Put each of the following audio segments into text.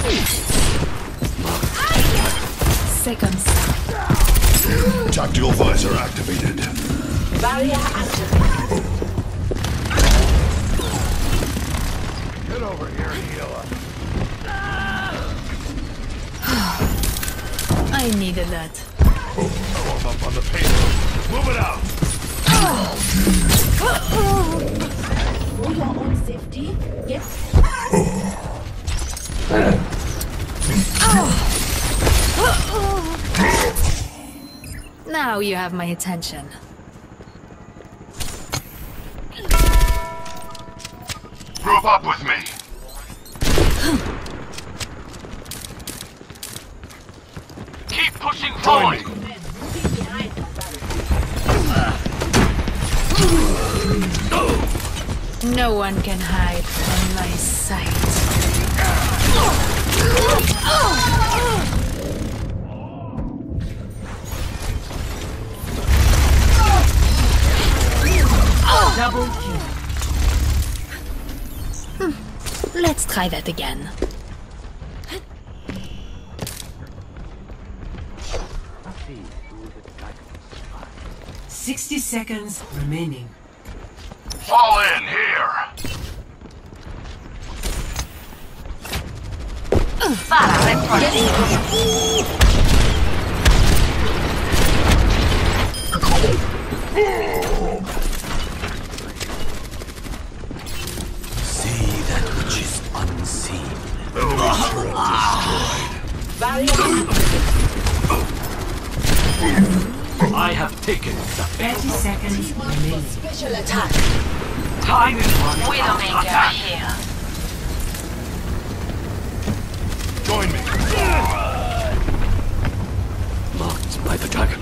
Second sight. Tactical visor activated. Barrier activated. Get over here, healer. I needed that. Warm up on the payload. Move it out. For your own safety, yes. Now you have my attention. Group up with me. Keep pushing forward. No one can hide from my sight. Double kill. Let's try that again. 60 seconds remaining. Fall in here. See that which is unseen. Enemy turret destroyed. I have taken the 30 seconds remaining. Special attack. time is running. Widowmaker here. Join me. Marked by the dragon.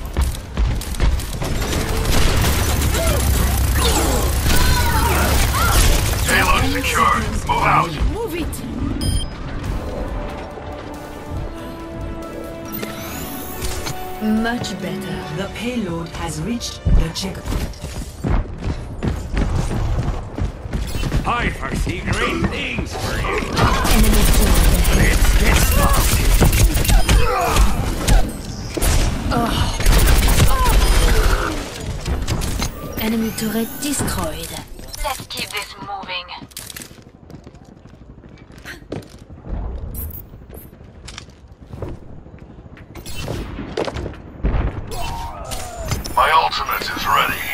Payload secured. Move out. Move it! Much better. The payload has reached the checkpoint. I foresee great things for you. Enemy killed. Let's get started. Enemy turret destroyed. Let's keep this moving. My ultimate is ready.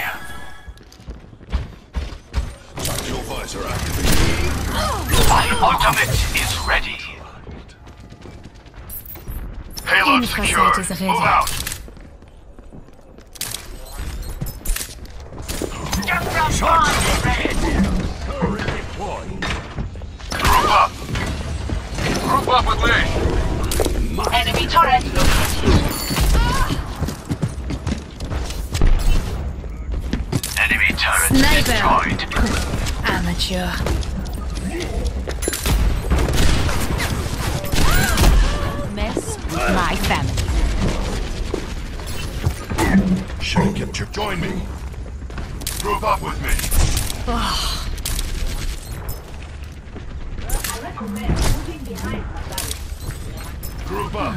Tactical visor activated. My ultimate is ready. Payload Infraset secured. is ready. Move out. Turret deployed. Group up. Group up with me. Enemy turret located. Enemy turret Sniper. destroyed. Amateur. Mess with my family. Should have kept your. Join me. Group up with me. Group up.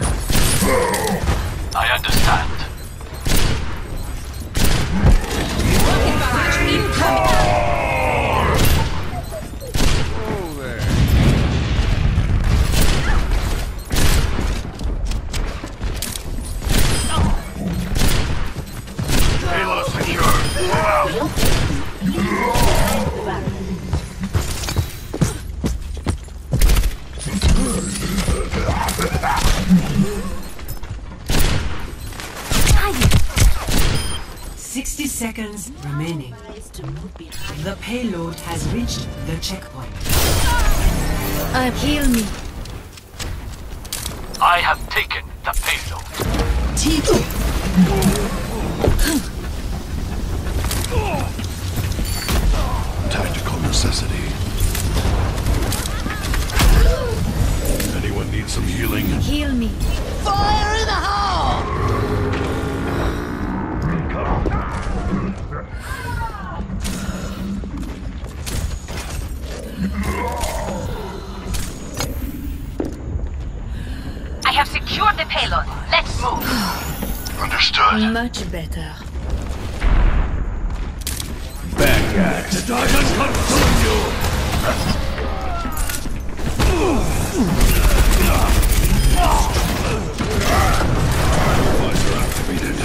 I understand. Payload secured. Move out. Seconds remaining. The payload has reached the checkpoint. Heal me. I have taken the payload. Tactical necessity. Anyone need some healing? Heal me. Fire in the hole! secured the payload. Let's move. Understood. Much better. Bad guys. The dragon consume you! Visor activated.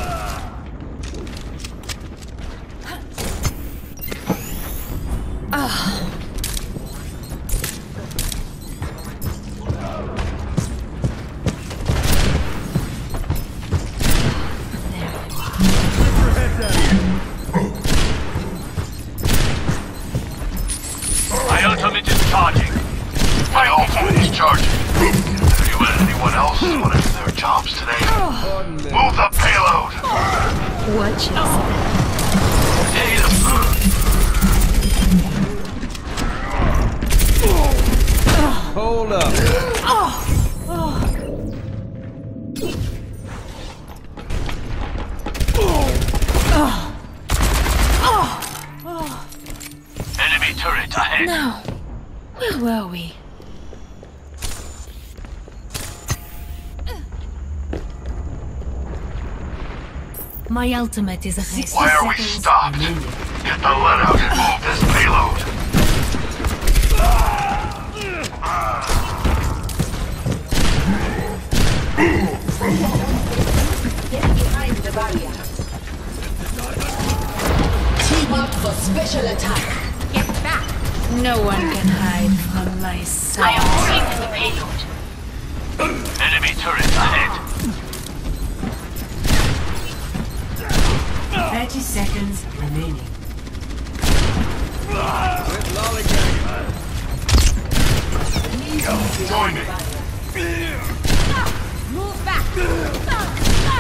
My ultimate is charging. My ultimate is charging. Have you and anyone else want to do their jobs today? Move the payload! Watch yourself. Hold up. Enemy turret ahead. Now, where were we? My ultimate is ready. Why are we stopped? Get the lead out and move this payload. Get behind the barrier. Team up for special attack. Get back. No one can hide from my I sight. am taking the payload. Enemy turret ahead. 30 seconds remaining. Join me. Move back.